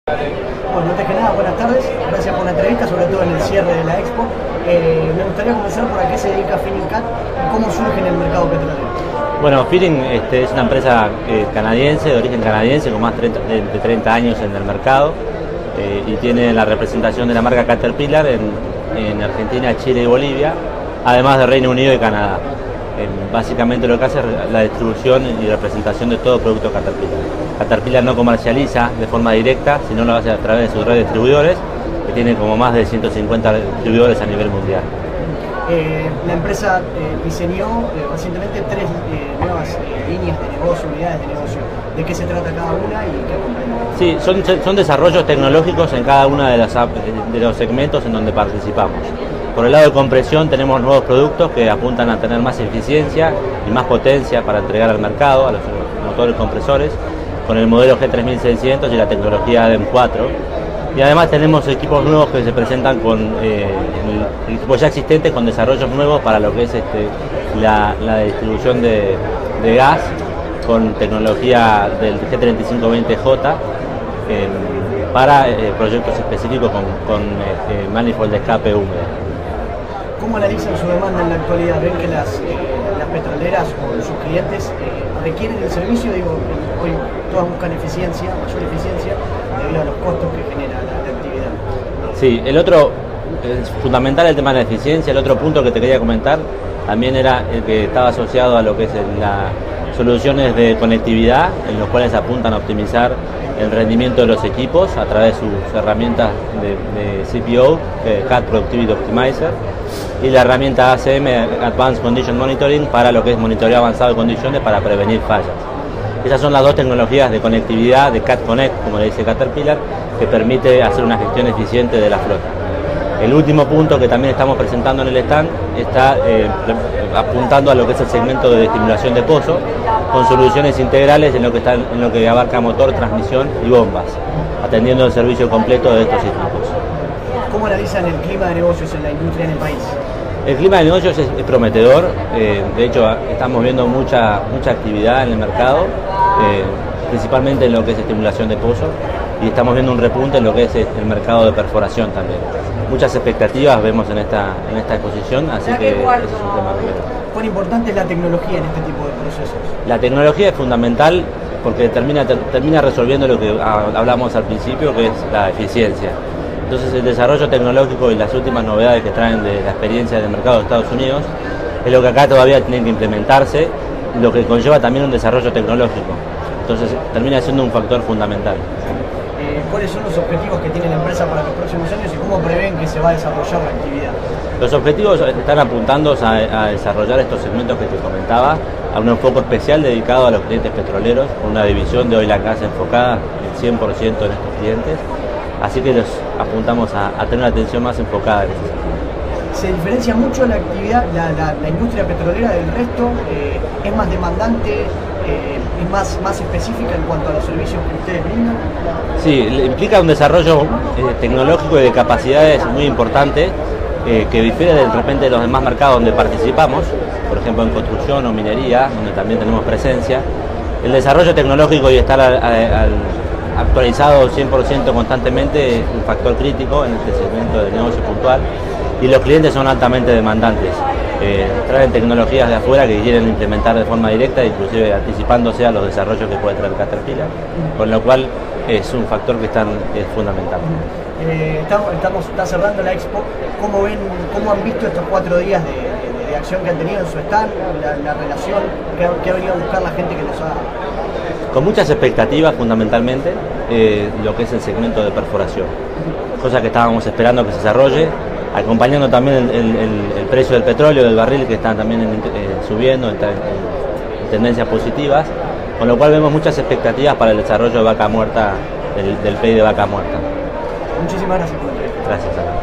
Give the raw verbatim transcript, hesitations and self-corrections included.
Bueno, antes que nada, buenas tardes, gracias por la entrevista, sobre todo en el cierre de la Expo. Eh, me gustaría comenzar por a qué se dedica Feeling-Cat y cómo surge en el mercado petrolero. Bueno, Feeling este, es una empresa eh, canadiense, de origen canadiense, con más de treinta años en el mercado eh, y tiene la representación de la marca Caterpillar en, en Argentina, Chile y Bolivia, además de Reino Unido y Canadá. Eh, básicamente lo que hace es la distribución y representación de todo producto Caterpillar. Caterpillar no comercializa de forma directa, sino lo hace a través de sus redes de distribuidores, que tiene como más de ciento cincuenta distribuidores a nivel mundial. Eh, la empresa eh, diseñó eh, recientemente tres eh, nuevas eh, líneas de negocio, unidades de negocio. ¿De qué se trata cada una y qué comprende? Sí, son, son desarrollos tecnológicos en cada uno de, de los segmentos en donde participamos. Por el lado de compresión tenemos nuevos productos que apuntan a tener más eficiencia y más potencia para entregar al mercado, a los motores compresores, con el modelo G tres mil seiscientos y la tecnología D E M cuatro. Y además tenemos equipos nuevos que se presentan con eh, equipos ya existentes con desarrollos nuevos para lo que es este, la, la distribución de, de gas con tecnología del G treinta y cinco veinte J eh, para eh, proyectos específicos con, con eh, manifold de escape húmedo. ¿Cómo analizan su demanda en la actualidad? ¿Ven que las, eh, las petroleras o sus clientes eh, requieren el servicio? Digo, hoy todas buscan eficiencia, mayor eficiencia, debido a los costos que genera la, la actividad. Sí, el otro, es fundamental el tema de la eficiencia. El otro punto que te quería comentar también era el que estaba asociado a lo que es las soluciones de conectividad, en los cuales apuntan a optimizar el rendimiento de los equipos a través de sus herramientas de, de C P O, que es C A D Productivity Optimizer, y la herramienta A C M, Advanced Condition Monitoring, para lo que es monitoreo avanzado de condiciones para prevenir fallas. Esas son las dos tecnologías de conectividad de C A D Connect, como le dice Caterpillar, que permite hacer una gestión eficiente de la flota. El último punto que también estamos presentando en el stand está eh, apuntando a lo que es el segmento de estimulación de pozo, con soluciones integrales en lo que, está, en lo que abarca motor, transmisión y bombas, atendiendo el servicio completo de estos equipos. ¿Cómo analizan el clima de negocios en la industria en el país? El clima de negocios es, es prometedor, eh, de hecho estamos viendo mucha, mucha actividad en el mercado, eh, principalmente en lo que es estimulación de pozo, y estamos viendo un repunte en lo que es el mercado de perforación también. Muchas expectativas vemos en esta, en esta exposición, así que ese es un tema primero. ¿Cuán importante es la tecnología en este tipo de procesos? La tecnología es fundamental porque termina, ter, termina resolviendo lo que hablamos al principio, que es la eficiencia. Entonces el desarrollo tecnológico y las últimas novedades que traen de la experiencia del mercado de Estados Unidos es lo que acá todavía tiene que implementarse, lo que conlleva también un desarrollo tecnológico. Entonces termina siendo un factor fundamental. Eh, ¿Cuáles son los objetivos que tiene la empresa para los próximos años y cómo prevén que se va a desarrollar la actividad? Los objetivos están apuntando a, a desarrollar estos segmentos que te comentaba, a un enfoque especial dedicado a los clientes petroleros, una división de oil and gas enfocada el cien por ciento en estos clientes. Así que los apuntamos a, a tener una atención más enfocada en eso. ¿Se diferencia mucho la actividad, la, la, la industria petrolera del resto? Eh, ¿Es más demandante? Eh, ¿Es más, más específica en cuanto a los servicios que ustedes brindan? Sí, implica un desarrollo eh, tecnológico y de capacidades muy importante, eh, que difiere de repente de los demás mercados donde participamos, por ejemplo en construcción o minería, donde también tenemos presencia. El desarrollo tecnológico y estar al, al actualizado cien por ciento constantemente es un factor crítico en este segmento de negocio puntual, y los clientes son altamente demandantes, eh, traen tecnologías de afuera que quieren implementar de forma directa, inclusive anticipándose a los desarrollos que puede traer Caterpillar, con lo cual es un factor que están, es fundamental. Eh, estamos, estamos está cerrando la Expo. ¿Cómo ven, cómo han visto estos cuatro días de, de, de acción que han tenido en su stand, la, la relación que ha, que ha venido a buscar la gente que nos ha... Con muchas expectativas fundamentalmente, eh, lo que es el segmento de perforación, cosa que estábamos esperando que se desarrolle, acompañando también el, el, el precio del petróleo, del barril, que está también en, eh, subiendo, está en, en tendencias positivas, con lo cual vemos muchas expectativas para el desarrollo de vaca muerta, del, del P I de vaca muerta. Muchísimas gracias por la entrevista. Gracias a